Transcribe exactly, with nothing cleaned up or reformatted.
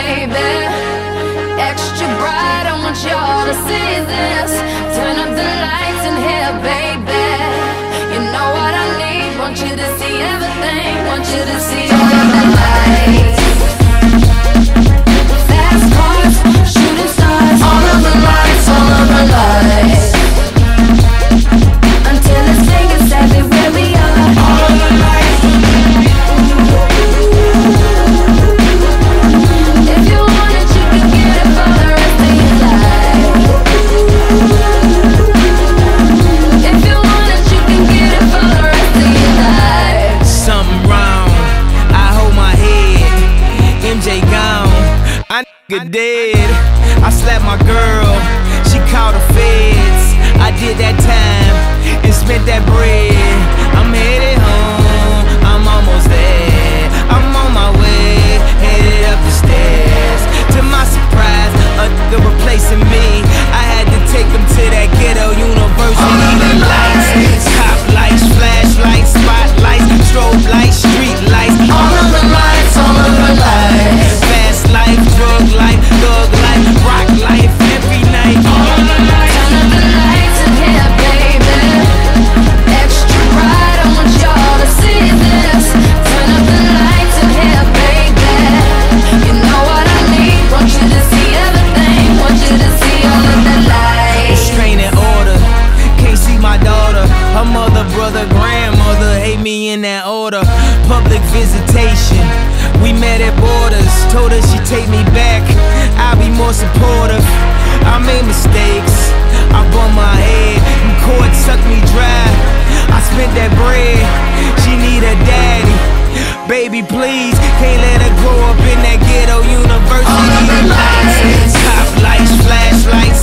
baby. Extra bright, I want y'all to see this. Turn up the lights in here, baby. You know what I need, want you to see everything. Want you to see all of the lights. Fast cars, shooting stars. All of the lights, all of the lights. Until the singers everywhere we are. All of the lights. If you want it, you can get it for the rest of your life. If you want it, you can get it for the rest of your life. Something wrong, I hold my head. M J gone, I nigga dead. I slapped my girl, she called the feds. I did that time and spent that bread. I'm headed home, I'm almost there. I'm on my way, headed up the stairs. To my surprise, a nigga replacing me. I had to take him to that ghetto university. The lights, top lights, flashlights, spotlights, strobe lights, street lights. All of the lights, all of the lights. Fast life, drug life, thug life, rock life, every night. All of the lights. Turn up the lights in here, baby. Extra bright, I want y'all to see this. Turn up the lights in here, baby. You know what I need, want you to see everything. Want you to see all of the lights. Restraining order, can't see my daughter. Her mother, brother, grandmother hate me in that order. Public visitation, we met at borders. Told her she'd take me back, I'll be more supportive. I made mistakes, I bumped my head, and court sucked me dry. I spent that bread, she need a daddy. Baby, please, can't let her grow up in that ghetto university. All of the lights. Top lights, flashlights,